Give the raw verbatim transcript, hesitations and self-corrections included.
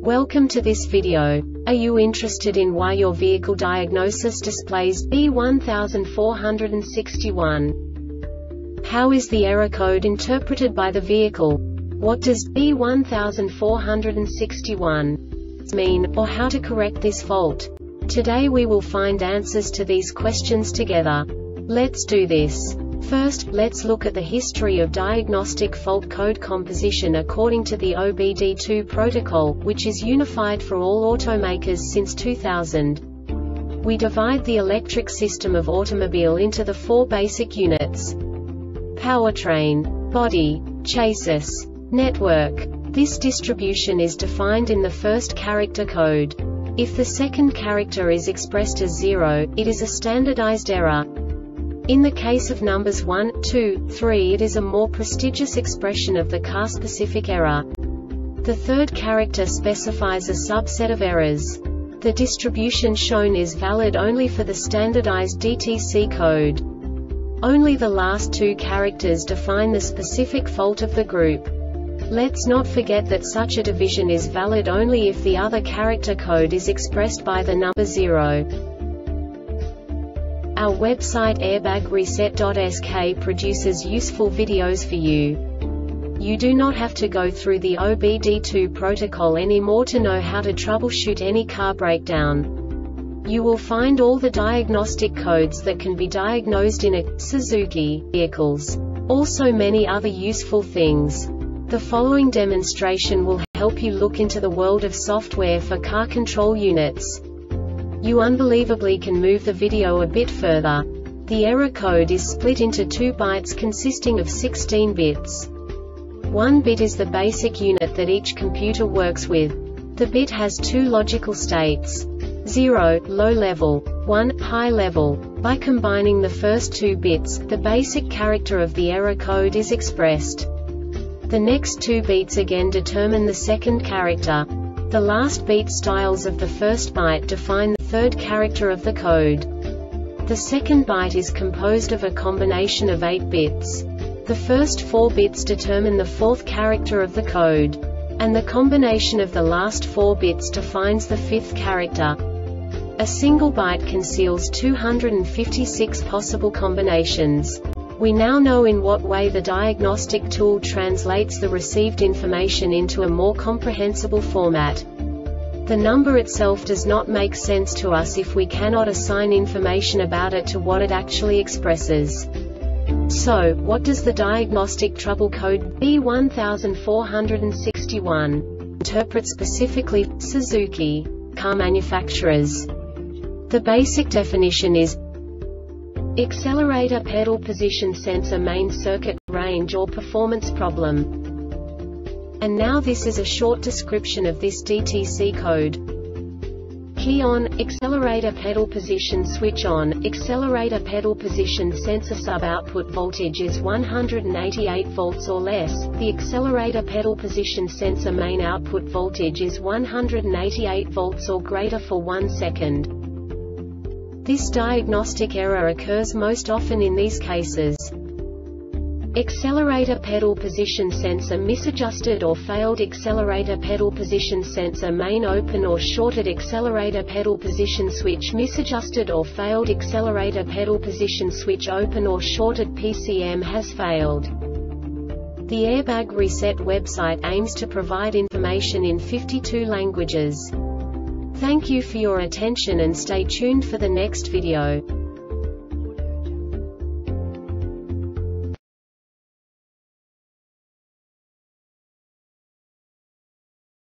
Welcome to this video. Are you interested in why your vehicle diagnosis displays B one four six one? How is the error code interpreted by the vehicle? What does B one four six one mean, or how to correct this fault? Today we will find answers to these questions together. Let's do this. First, let's look at the history of diagnostic fault code composition according to the O B D two protocol, which is unified for all automakers since two thousand. We divide the electric system of automobile into the four basic units: powertrain, body, chassis, network. This distribution is defined in the first character code. If the second character is expressed as zero, it is a standardized error. In the case of numbers one, two, three, it is a more prestigious expression of the car-specific error. The third character specifies a subset of errors. The distribution shown is valid only for the standardized D T C code. Only the last two characters define the specific fault of the group. Let's not forget that such a division is valid only if the other character code is expressed by the number zero. Our website airbag reset dot S K produces useful videos for you. You do not have to go through the O B D two protocol anymore to know how to troubleshoot any car breakdown. You will find all the diagnostic codes that can be diagnosed in a Suzuki vehicles. Also many other useful things. The following demonstration will help you look into the world of software for car control units. You unbelievably can move the video a bit further. The error code is split into two bytes consisting of sixteen bits. One bit is the basic unit that each computer works with. The bit has two logical states: zero, low level, one, high level. By combining the first two bits, the basic character of the error code is expressed. The next two bits again determine the second character. The last beat styles of the first byte define the third character of the code. The second byte is composed of a combination of eight bits. The first four bits determine the fourth character of the code. And the combination of the last four bits defines the fifth character. A single byte conceals two hundred fifty-six possible combinations. We now know in what way the diagnostic tool translates the received information into a more comprehensible format. The number itself does not make sense to us if we cannot assign information about it to what it actually expresses. So, what does the diagnostic trouble code B one four six one interpret specifically for Suzuki car manufacturers? The basic definition is accelerator pedal position sensor main circuit, range or performance problem. And now this is a short description of this D T C code. Key on, accelerator pedal position switch on, accelerator pedal position sensor sub-output voltage is one hundred eighty-eight volts or less, the accelerator pedal position sensor main output voltage is one hundred eighty-eight volts or greater for one second. This diagnostic error occurs most often in these cases: accelerator pedal position sensor misadjusted or failed, accelerator pedal position sensor main open or shorted, accelerator pedal position switch misadjusted or failed, accelerator pedal position switch open or shorted, P C M has failed. The Airbag Reset website aims to provide information in fifty-two languages. Thank you for your attention and stay tuned for the next video.